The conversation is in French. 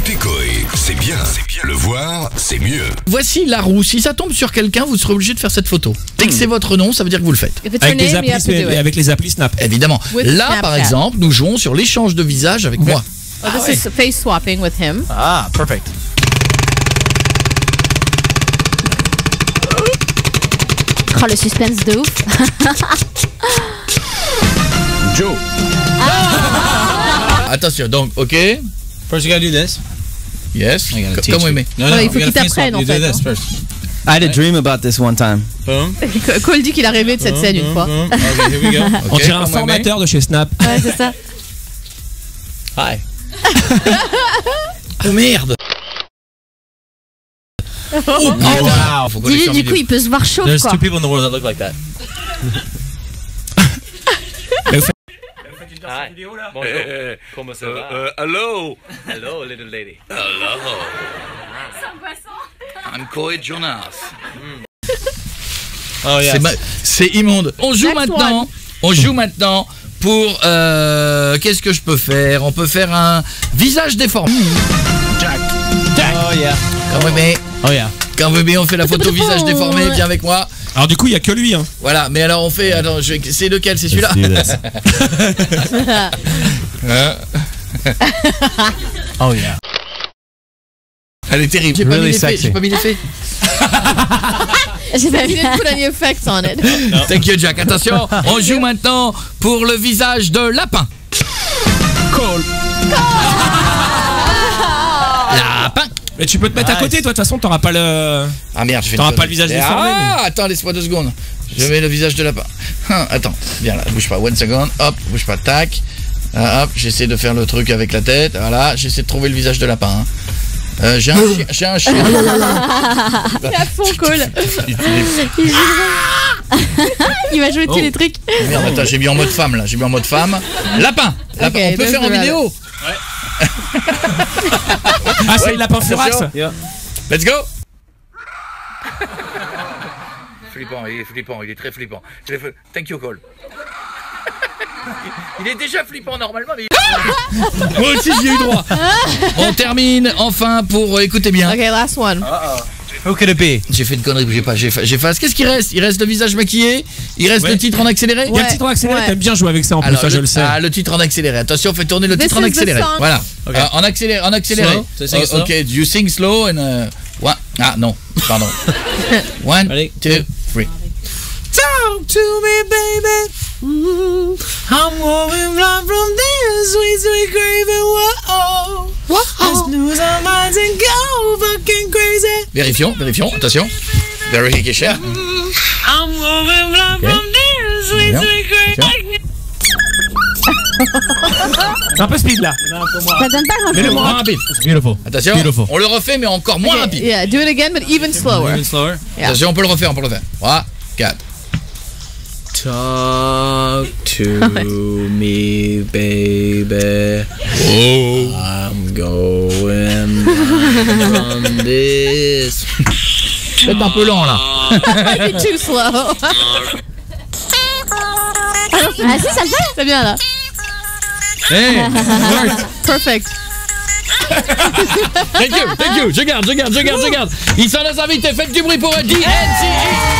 Écoutez Coé, c'est bien. Le voir, c'est mieux. Voici la roue. Si ça tombe sur quelqu'un, vous serez obligé de faire cette photo. Dès que c'est votre nom, ça veut dire que vous le faites. Avec les applis Snap. Évidemment. With Là, Snapchat. par exemple, nous jouons sur l'échange de visage avec moi. Oh, this is face swapping with him. Ah, perfect. Oh, le suspense de ouf. Joe. Attention, donc, ok. First you gotta do this. Yes. I gotta teach Comme you. aimé. No, Ouais, il we faut gotta qu'il face t'apprenne, swap. en You do fait, this hein. first. I had a dream about this one time. Boom. Cole dit qu'il a rêvé de cette scène une fois. Okay, here we go. Ok, On dirait un comme formateur de chez Snap. Ouais, c'est ça. Hi. Oh merde. Oh wow. Faut coller Dis-lui, sur du vidéo. coup, il peut se voir chauve, There's quoi. two people in the world that look like that. Hi. Bonjour. Comment ça va? Hello. Hello, little lady. Hello. I'm Coé Jonas. Oh yeah. C'est immonde. On joue Next maintenant. one. On joue maintenant pour qu'est-ce que je peux faire? On peut faire un visage déformé. Jack. Oh yeah. Quand même, Oh yeah. quand même, on fait la photo visage déformé. Viens avec moi. Alors du coup, il y a que lui hein. Voilà. Mais alors on fait. Attends, c'est lequel? C'est celui-là. Oh yeah. Elle est terrible. J'ai Really pas mis l'effet. J'ai pas He vu. didn't put any effects on it. Thank you, Jack. Attention, on joue maintenant pour le visage de lapin. Cole. Lapin. Mais tu peux te mettre à côté, toi. De toute façon, t'auras pas le. Ah merde, je fais T'auras une pas connerie. le visage déformé, Ah, attends, laisse-moi 2 secondes. Je mets le visage de lapin. Attends, viens là, bouge pas. 1 seconde. Hop, bouge pas. Tac. Hop, j'essaie de faire le truc avec la tête. Voilà, j'essaie de trouver le visage de lapin. Hein. J'ai un chien. Il est à fond, Cole. Il va jouer tous les trucs. Merde, attends, j'ai mis en mode femme là. J'ai mis en mode femme. Lapin. Lapin. Ok, On peut let's faire en do that. vidéo. Ah, c'est le lapin furax. Let's go. Flippant, il est très flippant. Thank you, Cole. Il est déjà flippant normalement, mais moi aussi j'y ai eu droit. On termine enfin pour écoutez bien. Okay, last one. Who could it be? J'ai fait une connerie, j'efface. Qu'est-ce qu'il reste? Il reste le visage maquillé. Il reste le titre en accéléré. Il y a le titre en accéléré. Ouais. T'aimes bien jouer avec ça en plus, Alors, ça je le sais. Ah, le titre en accéléré. Attention, on fait tourner le This titre en is the accéléré. song. Voilà. Ok. En accéléré. Slow. So sing it slow. Ok, you sing slow and one. Ah non, pardon. 1, Allez. 2, 3. Talk to me, baby. I'm moving blind from this sweet, sweet craving. Whoa. Let's lose our minds and go fucking crazy. Vérifions. Attention. Verification. I'm moving blind from this sweet, Bien. sweet craving. C'est un peu speed là. Ça donne pas grand Mais le chose. moins rapide. It's beautiful. Attention. Beautiful. On le refait, mais encore moins rapide. Yeah, do it again, but even slower. Even slower. Yeah. Attention, on peut le refaire. 3, 4. Talk to me, baby. Oh. I'm going from this. C'est un peu lent là. You're too slow. Ah si, ça le fait. C'est bien là. Hey, Perfect. thank you. Je garde. Ils sont nos invités. Faites du bruit pour DNCE.